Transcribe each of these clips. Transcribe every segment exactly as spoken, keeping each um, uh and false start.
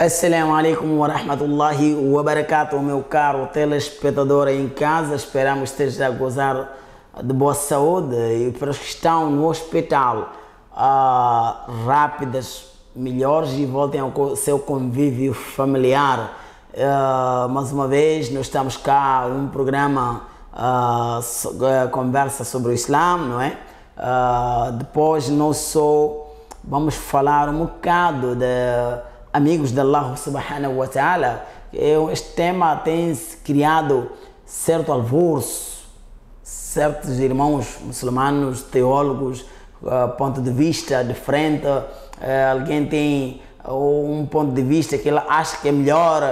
Assalamu alaikum wa rahmatullahi wa barakatuh, meu caro telespectador em casa. Esperamos que esteja a gozar de boa saúde e para os que estão no hospital, uh, rápidas melhores e voltem ao seu convívio familiar. Uh, mais uma vez, nós estamos cá em um programa uh, so, uh, conversa sobre o Islã, não é? Uh, depois nós só vamos falar um bocado de amigos de Allah subhanahu wa ta'ala. Este tema tem criado certo alvoroço, certos irmãos muçulmanos, teólogos, uh, ponto de vista diferente. Uh, alguém tem uh, um ponto de vista que ele acha que é melhor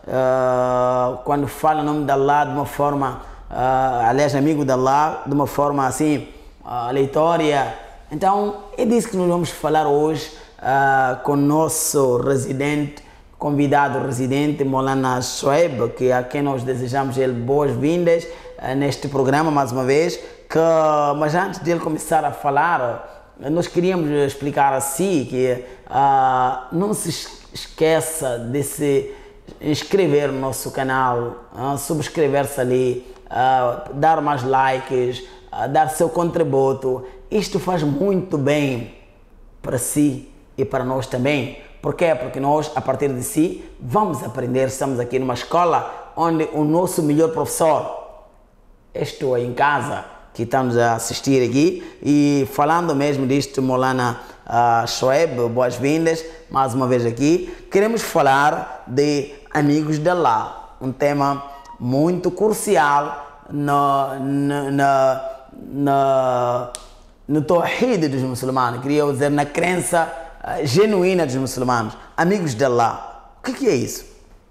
uh, quando fala o nome de Allah de uma forma, uh, aliás, amigo de Allah, de uma forma assim, uh, aleatória. Então, é disso que nós vamos falar hoje. Uh, com o nosso residente, convidado residente, Maulana Shoaib, que a quem nós desejamos ele boas-vindas uh, neste programa mais uma vez. Que, mas antes de ele começar a falar, nós queríamos explicar assim que uh, não se esqueça de se inscrever no nosso canal, uh, subscrever-se ali, uh, dar mais likes, uh, dar seu contributo. Isto faz muito bem para si e para nós também. Por quê? Porque nós, a partir de si, vamos aprender. Estamos aqui numa escola onde o nosso melhor professor, estou em casa, que estamos a assistir aqui, e falando mesmo disto, Maulana uh, Shoaib, boas-vindas mais uma vez aqui. Queremos falar de amigos de Allah, um tema muito crucial no, no, no, no, no tawhid dos muçulmanos, queria dizer, na crença genuína dos muçulmanos, amigos de Allah. O que, que é isso?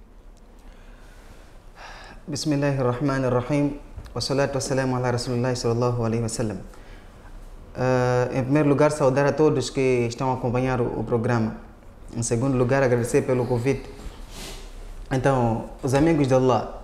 Bismillahirrahmanirrahim. Wassalatu wassalamu ala Rasulullah sallallahu alaihi wasallam. Uh, em primeiro lugar, saudar a todos que estão a acompanhar o, o programa. Em segundo lugar, agradecer pelo convite. Então, os amigos de Allah.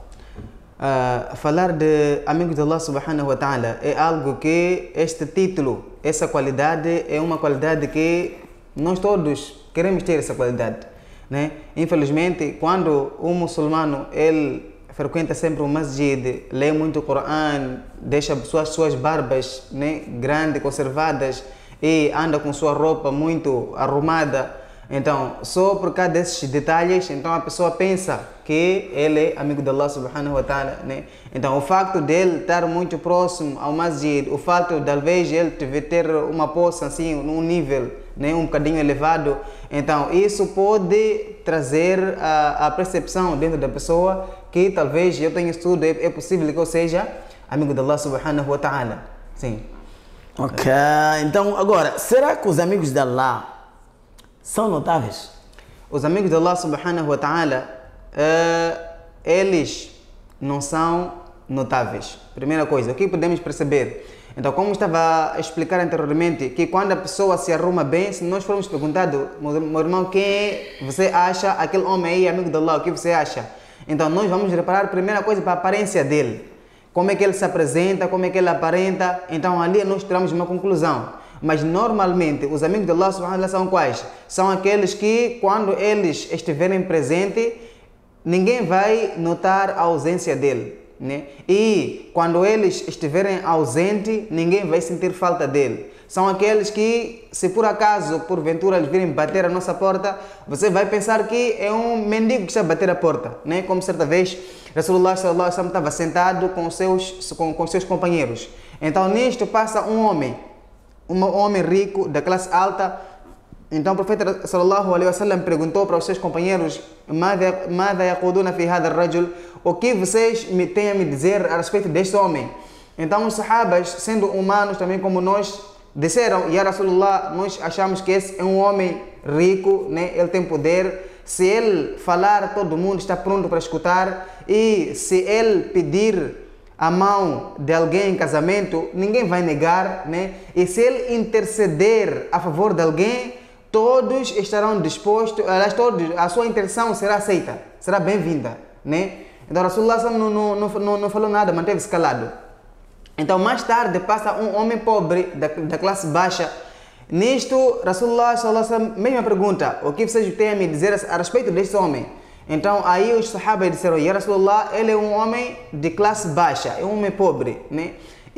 Uh, falar de amigos de Allah subhanahu wa ta'ala é algo que este título, essa qualidade é uma qualidade que nós todos queremos ter essa qualidade, né? Infelizmente, quando um muçulmano ele frequenta sempre o masjid, lê muito o Coran, deixa suas suas barbas, né, grandes, conservadas, e anda com sua roupa muito arrumada, então só por causa desses detalhes, então a pessoa pensa que ele é amigo de Allah subhanahu wa ta'ala, né? Então o facto dele estar muito próximo ao masjid, o facto de talvez ele ter uma posse assim, num nível, né, um bocadinho elevado, então isso pode trazer a, a percepção dentro da pessoa que talvez eu tenha estudo, é, é possível que eu seja amigo de Allah subhanahu wa ta'ala. Sim. Ok, então agora, será que os amigos de Allah são notáveis? Os amigos de Allah subhanahu wa ta'ala, uh, eles não são notáveis. Primeira coisa, o que podemos perceber? Então, como estava a explicar anteriormente, que quando a pessoa se arruma bem, se nós formos perguntado, meu irmão, quem você acha aquele homem aí, amigo de Allah, o que você acha? Então, nós vamos reparar a primeira coisa para a aparência dele. Como é que ele se apresenta, como é que ele aparenta. Então, ali nós tiramos uma conclusão. Mas, normalmente, os amigos de Allah subhanahu wa ta'ala são quais? São aqueles que, quando eles estiverem presentes, ninguém vai notar a ausência dele, né? E quando eles estiverem ausentes, ninguém vai sentir falta dele. São aqueles que, se por acaso, porventura, eles virem bater a nossa porta, você vai pensar que é um mendigo que está a bater a porta, né? Como certa vez, Rasulullah sallallahu alaihi wasallam estava sentado com seus, com, com seus companheiros. Então, nisto passa um homem, um homem rico, da classe alta. Então o profeta sallallahu alaihi wasallam perguntou para os seus companheiros: "Mada yaquduna fi hadha ar-rajul?" O que vocês me têm a me dizer a respeito deste homem? Então os sahabas, sendo humanos também como nós, disseram: "Ya Rasulullah, nós achamos que esse é um homem rico, né? Ele tem poder. Se ele falar, todo mundo está pronto para escutar. E se ele pedir a mão de alguém em casamento, ninguém vai negar, né? E se ele interceder a favor de alguém, todos estarão dispostos, aliás, todos, a sua intenção será aceita, será bem-vinda, né?" Então Rasulullah não, não, não, não falou nada, manteve-se calado. Então mais tarde passa um homem pobre da, da classe baixa Nisto, Rasulullah sallallahu alaihi wasallam, mesma pergunta, o que vocês têm a me dizer a respeito deste homem? Então aí os sahabas disseram, Ya Rasulullah, ele é um homem de classe baixa, é um homem pobre, né?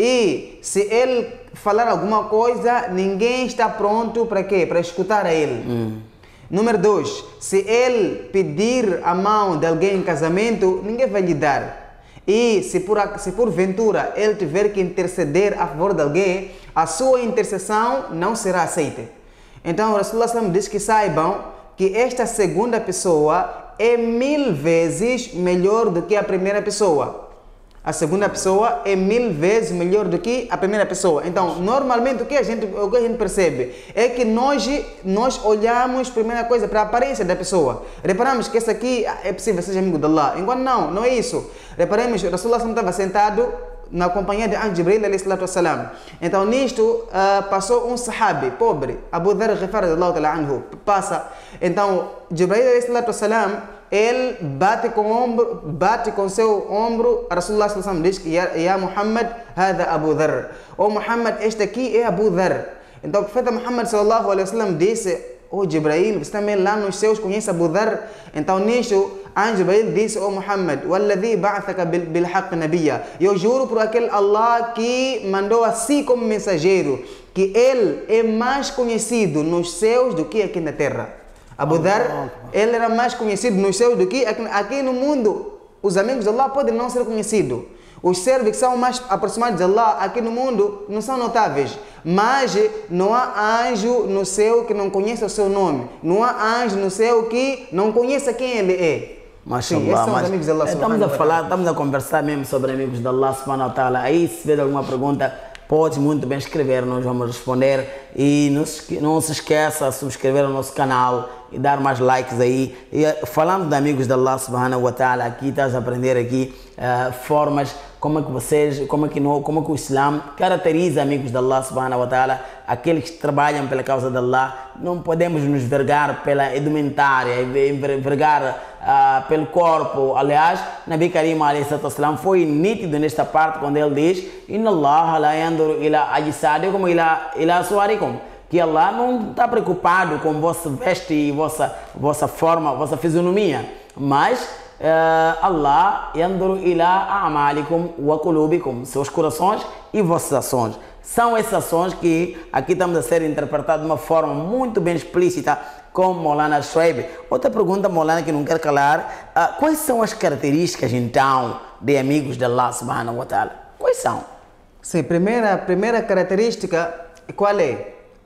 E se ele falar alguma coisa, ninguém está pronto para quê? Para escutar a ele. Hum. Número dois, se ele pedir a mão de alguém em casamento, ninguém vai lhe dar. E se por, se porventura ele tiver que interceder a favor de alguém, a sua intercessão não será aceita. Então o Rasulullah diz que saibam que esta segunda pessoa é mil vezes melhor do que a primeira pessoa. A segunda pessoa é mil vezes melhor do que a primeira pessoa. Então, normalmente, o que a gente, o que a gente percebe é que nós, nós olhamos, primeira coisa, para a aparência da pessoa. Reparamos que esse aqui é possível seja amigo de Allah. Enquanto não, não é isso. Reparemos, o Rasulullah estava sentado na companhia de Anjo Jibril alayhi salatu wassalam. Então nisto uh, passou um sahabi pobre, Abu Dharr Ghifari radiyallahu ta'ala anhu, passa. Então Jibril alayhi salatu wassalam, ele bate com o ombro, bate com seu ombro, Rasulullah sallallahu alaihi wasallam diz que ya, ya Muhammad, hada Abu Dharr. Oh Muhammad, este aqui é Abu Dharr. Então o profeta Muhammad sallallahu alaihi wasallam disse, oh Jibril, você também lá nos céus conhece Abu Dharr? Então nisto Anjo Jibril disse, oh Muhammad, Walladhi ba'athaka bil haqq nabiyya. Eu juro por aquele Allah que mandou assim como mensageiro, que ele é mais conhecido nos céus do que aqui na terra. Abu Dharr, ele era mais conhecido nos céus do que aqui, aqui no mundo. Os amigos de Allah podem não ser conhecidos. Os servos que são mais aproximados de Allah aqui no mundo não são notáveis. Mas não há anjo no céu que não conheça o seu nome. Não há anjo no céu que não conheça quem ele é. Mashallah, Sim, esses são os amigos de Allah, estamos a falar, estamos a conversar mesmo sobre amigos de Allah subhanahu wa ta'ala. Aí se tiver alguma pergunta, pode muito bem escrever, nós vamos responder. E não se, não se esqueça de subscrever o nosso canal e dar mais likes aí. E falando de amigos de Allah subhanahu wa ta'ala, aqui estás a aprender aqui uh, formas como é que vocês, como é que, no, como é que o Islã caracteriza amigos de Allah subhanahu wa ta'ala, aqueles que trabalham pela causa de Allah. Não podemos nos vergar pela indumentária, vergar uh, pelo corpo. Aliás, Nabi Karim alayhi sallam foi nítido nesta parte quando ele diz Inna Allah la yanduru ila ajsadikum ila, ila suwarikum, que Allah não está preocupado com vossa veste e vossa, vossa forma, vossa fisionomia, mas uh, Allah yanduru ila a'malikum wa qulubikum, seus corações e vossas ações. São essas ações que aqui estamos a ser interpretadas de uma forma muito bem explícita com Maulana Shuaib. Outra pergunta, Maulana, que não quer calar, uh, quais são as características então de amigos de Allah subhanahu wa ta'ala? Quais são? Sim, primeira, primeira característica, qual é?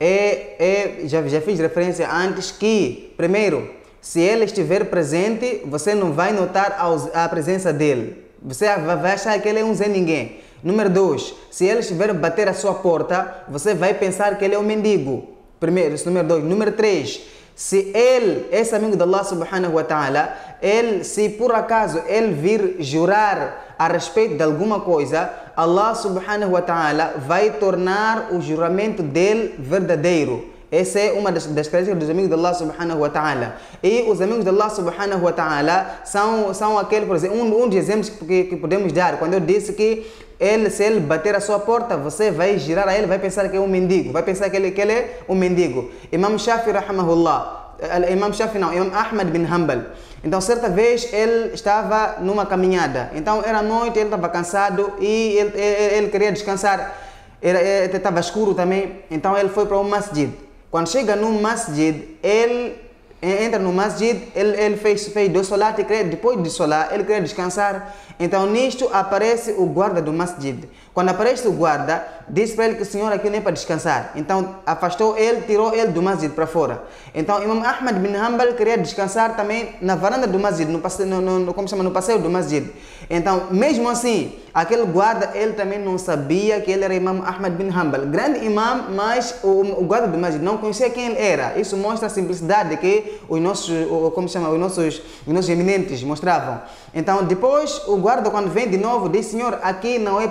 É, é já, já fiz referência antes que, primeiro, se ele estiver presente, você não vai notar a, a presença dele. Você vai achar que ele é um Zé Ninguém. Número dois, se ele estiver a bater a sua porta, você vai pensar que ele é um mendigo. Primeiro, número dois. Número três, se ele, esse amigo de Allah subhanahu wa ta'ala, ele, se por acaso ele vir jurar a respeito de alguma coisa, Allah subhanahu wa ta'ala vai tornar o juramento dele verdadeiro. Essa é uma das, das características dos amigos de Allah subhanahu wa ta'ala. E os amigos de Allah subhanahu wa ta'ala são, são aquele, por exemplo, um, um dos exemplos que, que podemos dar, quando eu disse que ele, se ele bater a sua porta, você vai girar a ele, vai pensar que é um mendigo, vai pensar que ele, que ele é um mendigo. Imam Shafi rahimahullah, Imam Shafi não, Imam Ahmad bin Hanbal. Então, certa vez, ele estava numa caminhada. Então, era noite, ele estava cansado e ele, ele, ele queria descansar. Era, ele, estava escuro também, então ele foi para um masjid. Quando chega no masjid, ele entra no masjid, ele, ele fez, fez dois solat, depois de solar, ele queria descansar. Então, nisto aparece o guarda do masjid. Quando aparece o guarda, disse para ele que o senhor aqui nem é para descansar. Então, afastou ele, tirou ele do masjid para fora. Então, Imam Ahmad bin Hanbal queria descansar também na varanda do masjid, no, no, no, como chama, no passeio do masjid. Então, mesmo assim, aquele guarda, ele também não sabia que ele era Imam Ahmad bin Hanbal. Grande imam, mas o, o guarda do masjid não conhecia quem ele era. Isso mostra a simplicidade que os nossos, como chama, os nossos, os nossos eminentes mostravam. Então, depois, o guarda, quando vem de novo, diz, senhor, aqui não é para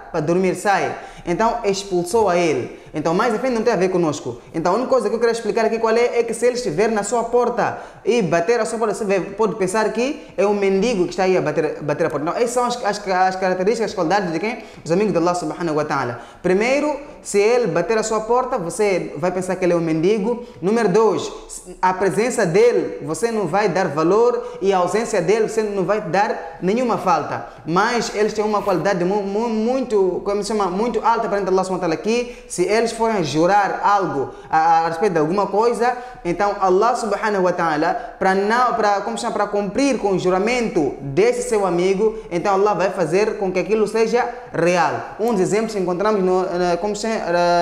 para, para dormir, sai. Então expulsou a ele. Então mais à frente não tem a ver conosco. Então a única coisa que eu quero explicar aqui qual é, é que se ele estiver na sua porta e bater a sua porta, você pode pensar que é um mendigo que está aí a bater, bater a porta. Não, essas são as, as, as características, as qualidades de quem? Os amigos de Allah subhanahu wa ta'ala. Primeiro, se ele bater a sua porta, você vai pensar que ele é um mendigo. Número dois, a presença dele, você não vai dar valor, e a ausência dele, você não vai dar nenhuma falta. Mas eles têm uma qualidade muito, como se chama, muito alta perante Allah subhanahu wa ta'ala aqui. Se eles forem jurar algo a, a respeito de alguma coisa, então Allah subhanahu wa ta'ala, para não, para como chama, para cumprir com o juramento desse seu amigo, então Allah vai fazer com que aquilo seja real. Um dos exemplos que encontramos no, no como chama,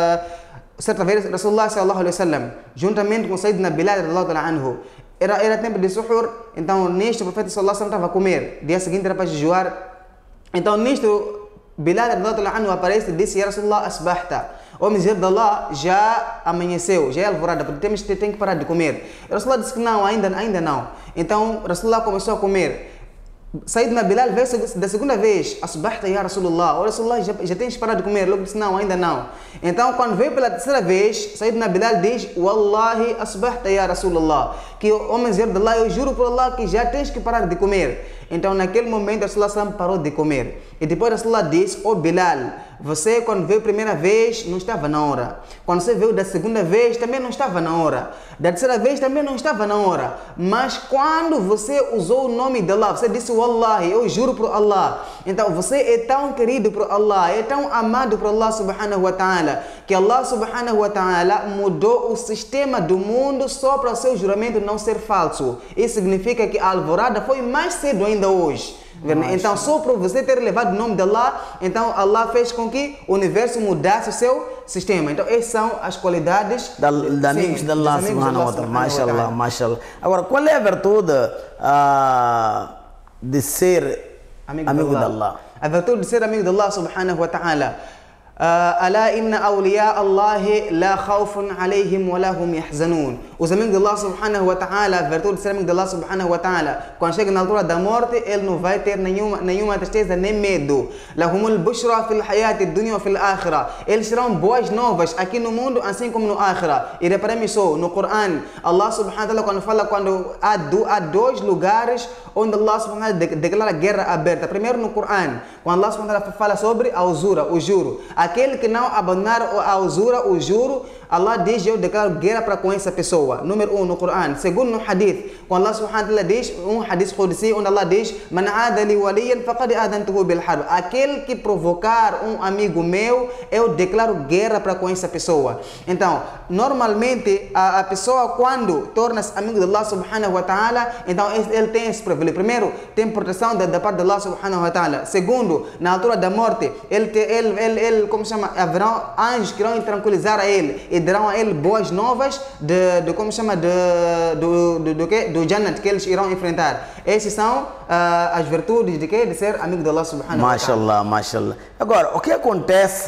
uh, certa vez Rasulullah sallallahu alaihi wasallam, juntamente com Sayyidina Bilal radhiyallahu ta'ala anhu, era era tempo de suhur, então nisto o profeta sallallahu alaihi wasallam estava a comer, dia seguinte era para jejuar. Então nisto Bilal radhiyallahu ta'ala anhu aparece e disse: "Ya Rasulullah, asbahta." O mensageiro de Allah, já amanheceu, já é alvorada, porque temos que tem que parar de comer. Rasulullah disse que não, ainda, ainda não. Então Rasulullah começou a comer. Sayyidina Bilal veio da segunda vez: "Asbahta ya Rasulullah." O Rasulullah, já, já tens parado de comer? Logo disse: "Não, ainda não." Então quando veio pela terceira vez, Sayyidina Bilal diz: "Wallahi asbahta ya Rasulullah." Que o mensageiro de Allah, eu juro por Allah que já tens que parar de comer. Então naquele momento Rasulullah parou de comer. E depois Rasulullah disse: "Oh Bilal, você quando veio a primeira vez não estava na hora. Quando você veio da segunda vez também não estava na hora. Da terceira vez também não estava na hora. Mas quando você usou o nome de Allah, você disse Wallahi, eu juro por Allah. Então você é tão querido por Allah, é tão amado por Allah subhanahu wa ta'ala, que Allah subhanahu wa ta'ala mudou o sistema do mundo só para o seu juramento não ser falso. Isso significa que a alvorada foi mais cedo ainda hoje. Então, só por você ter levado o nome de Allah, então Allah fez com que o universo mudasse o seu sistema. Então, essas são as qualidades da, da sim, amigos de Allah subhanahu wa ta'ala. Mashallah, mashallah. Agora, qual é a virtude uh, de ser amigo, amigo de Allah? de Allah? A virtude de ser amigo de Allah subhanahu wa ta'ala. ألا إن أولياء الله لا خوف عليهم ولا هم يحزنون. Os amigos de Allah subhanahu wa ta'ala, a virtude de ser amigo de Allah subhanahu wa ta'ala, quando chega na altura da morte, ele não vai ter nenhuma, nenhuma tristeza nem medo. Lahumul bushra fil hayati dunya fil akhirah. Eles terão boas novas aqui no mundo, assim como no akhirah. E reparem só, no Coran, Allah subhanahu wa ta'ala quando fala, quando há, do, há dois lugares onde Allah subhanahu wa ta'ala declara guerra aberta. Primeiro no Coran, quando Allah subhanahu wa ta'ala fala sobre a usura, o juro. Aquele que não abandonar a usura, o juro, Allah diz: eu declaro guerra para com essa pessoa. Número um no Coran. Segundo no Hadith, quando Allah subhanahu wa ta'ala diz, um Hadith Qudsi, onde Allah diz: Man adali waliyan faqad adantuhu bil harb. Aquele que provocar um amigo meu, eu declaro guerra para com essa pessoa. Então, normalmente, a, a pessoa quando torna-se amigo de Allah subhanahu wa ta'ala, então ele tem esse privilégio. Primeiro, tem proteção da, da parte de Allah subhanahu wa ta'ala. Segundo, na altura da morte, ele, te, ele, ele, ele como se chama, haverão anjos que irão tranquilizar a ele e darão a ele boas novas de, de como chama, de, do, do, do, que? do Jannat que eles irão enfrentar. Essas são uh, as virtudes de, que? de ser amigo de Allah subhanahu wa ta'ala. Mashallah, mashallah. Agora, o que acontece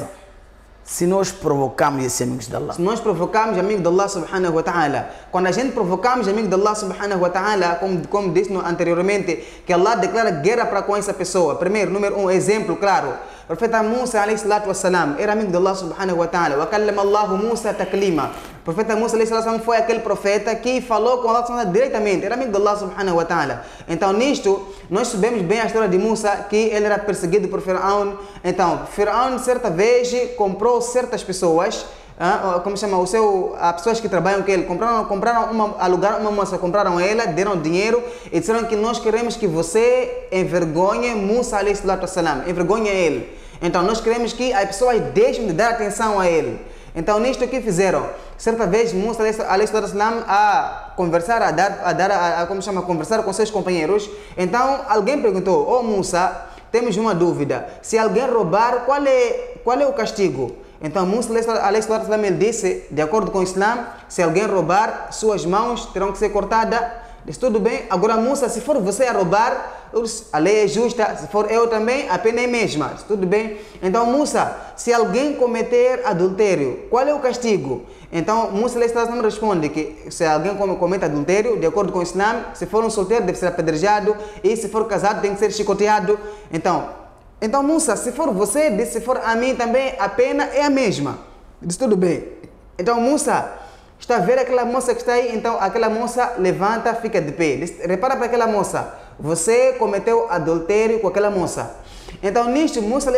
se nós provocamos esses amigos de Allah? Se nós provocamos amigos de Allah subhanahu wa ta'ala, quando a gente provocamos amigos de Allah subhanahu wa ta'ala, como, como disse anteriormente, que Allah declara guerra para com essa pessoa. Primeiro, número um, exemplo claro. O profeta Musa alayhi salatu wassalam era amigo de Allah subhanahu wa ta'ala. Wa kallama Allahu Musa taklima. O profeta Musa alayhi salatu wassalam foi aquele profeta que falou com Allah subhanahu wa ta'ala diretamente. Era amigo de Allah subhanahu wa ta'ala. Então nisto, nós sabemos bem a história de Musa, que ele era perseguido por Firaun. Então, Firaun certa vez comprou certas pessoas, ah, como chama, o seu, as pessoas que trabalham com ele, compraram, compraram uma, alugaram uma moça, compraram ela, deram dinheiro e disseram que nós queremos que você envergonhe Musa alayhi salatu wassalam, envergonhe ele. Então nós queremos que as pessoas deixem de dar atenção a ele. Então nisto o que fizeram? Certa vez Musa alayhi salatu wassalam a conversar, a dar, a dar, a, a, como chama, a conversar com seus companheiros. Então alguém perguntou: "Oh Musa, temos uma dúvida. Se alguém roubar, qual é, qual é o castigo?" Então Musa alayhi salatu wassalam ele disse, de acordo com o Islã, se alguém roubar, suas mãos terão que ser cortadas. Disse: tudo bem. Agora Musa, se for você a roubar, a lei é justa. Se for eu também, a pena é a mesma. Disse: tudo bem. Então Musa, se alguém cometer adultério, qual é o castigo? Então Musa alayhi salatu wassalam responde que se alguém comete adultério, de acordo com o Islã, se for um solteiro deve ser apedrejado, e se for casado tem que ser chicoteado. Então Então, moça, se for você, disse, se for a mim também, a pena é a mesma. Disse, tudo bem. Então, moça, está a ver aquela moça que está aí? Então, aquela moça levanta, fica de pé. Disse, repara para aquela moça. Você cometeu adultério com aquela moça. Então, nisto, Musa,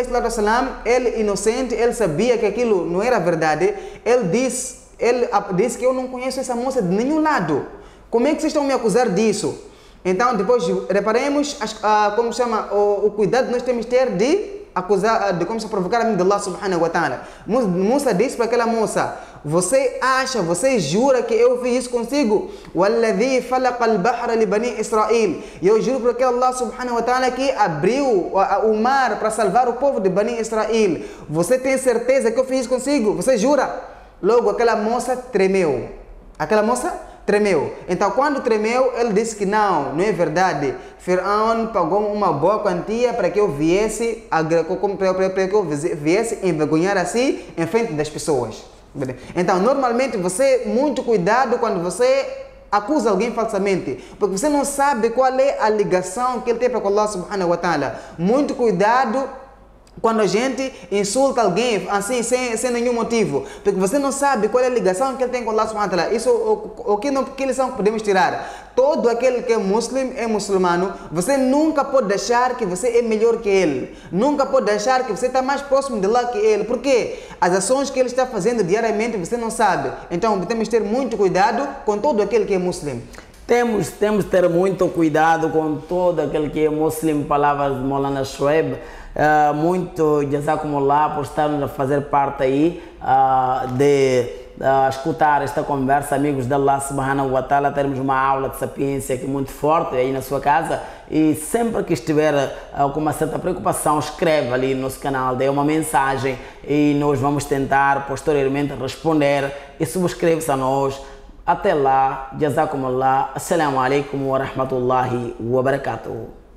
ele inocente, ele sabia que aquilo não era verdade. Ele disse, ele disse que eu não conheço essa moça de nenhum lado. Como é que vocês estão me acusar disso? Então, depois, reparemos, uh, como chama, o, o cuidado que nós temos de ter de acusar, de como se provocar a mim de Allah subhanahu wa ta'ala. Musa disse para aquela moça, você acha, você jura que eu fiz isso consigo? وَالَّذِي فَلَقَ الْبَحْرَ لِبَنِي إِسْرَائِيل. E eu juro para aquele Allah subhanahu wa ta'ala que abriu o mar para salvar o povo de Bani Israel. Você tem certeza que eu fiz isso consigo? Você jura? Logo aquela moça tremeu. Aquela moça tremeu. Então, quando tremeu, ele disse que não, não é verdade. Faraó pagou uma boa quantia para que eu viesse, para que eu viesse envergonhar assim em frente das pessoas. Então, normalmente, você, muito cuidado quando você acusa alguém falsamente, porque você não sabe qual é a ligação que ele tem para Allah subhanahu wa ta'ala. Muito cuidado quando a gente insulta alguém assim, sem, sem nenhum motivo, porque você não sabe qual é a ligação que ele tem com Allah subhanahu wa ta'ala. Isso, o, o que, não, que lição podemos tirar? Todo aquele que é muçulmano, é muçulmano, você nunca pode achar que você é melhor que ele. Nunca pode achar que você está mais próximo de Allah que ele. Porque as ações que ele está fazendo diariamente, você não sabe. Então, temos que ter muito cuidado com todo aquele que é muçulmano. Temos, temos que ter muito cuidado com todo aquele que é muçulmano, palavras de Maulana Shoaib. Uh, muito jazakumullah por estarmos a fazer parte aí uh, de uh, escutar esta conversa, amigos de Allah subhanahu wa ta'ala. Teremos uma aula de sapiência aqui muito forte aí na sua casa, e sempre que estiver uh, com uma certa preocupação, escreve ali no nosso canal, dê uma mensagem e nós vamos tentar posteriormente responder, e subscreve-se a nós. Até lá, jazakumullah, assalamu alaikum wa rahmatullahi wa barakatuh.